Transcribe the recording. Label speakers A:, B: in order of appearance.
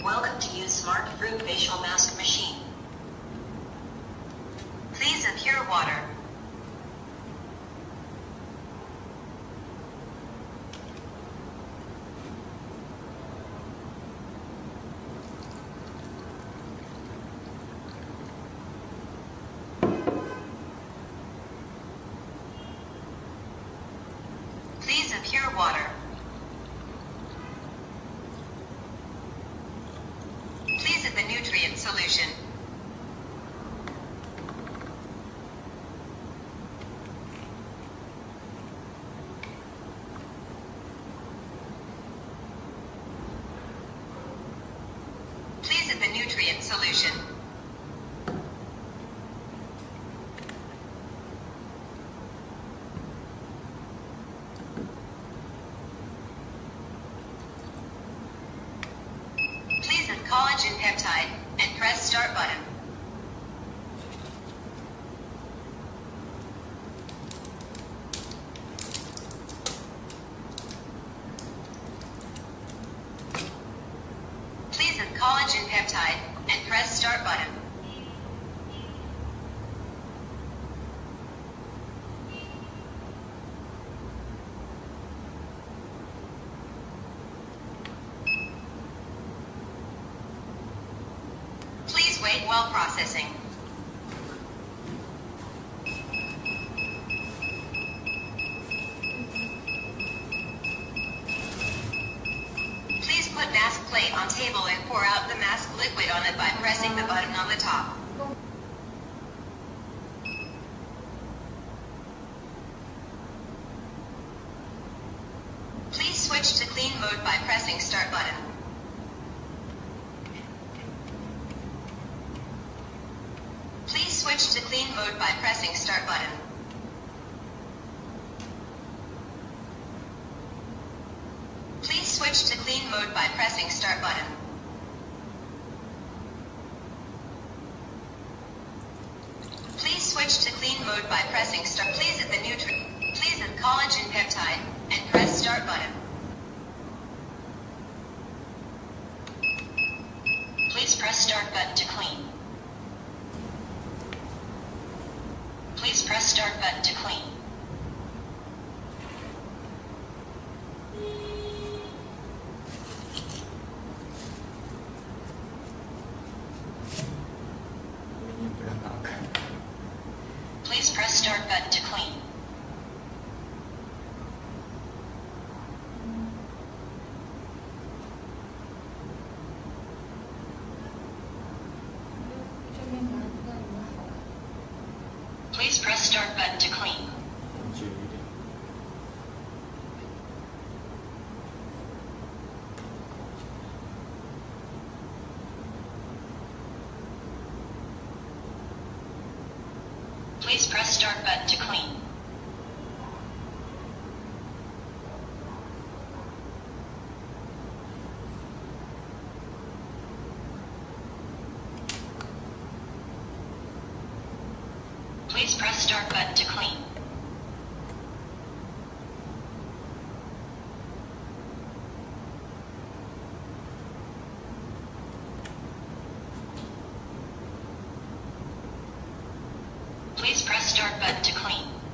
A: Welcome to use Smart Fruit Facial Mask Machine. Please add pure water. Please add pure water. Please add the nutrient solution. Please add the nutrient solution. Please add collagen peptide and press start button. Please add collagen peptide and press start button. Please wait while processing. Please put mask plate on table and pour out the mask liquid on it by pressing the button on the top. Please switch to clean mode by pressing start button. Please switch to clean mode by pressing start button. Please switch to clean mode by pressing start button. Please switch to clean mode by pressing start. Please add the nutrient. Please add collagen peptide and press start button. Please press start button to clean. Please press start button to clean. Please press start button to clean. Please press start button to clean. Please press start button to clean. Please press start button to clean. Please press start button to clean.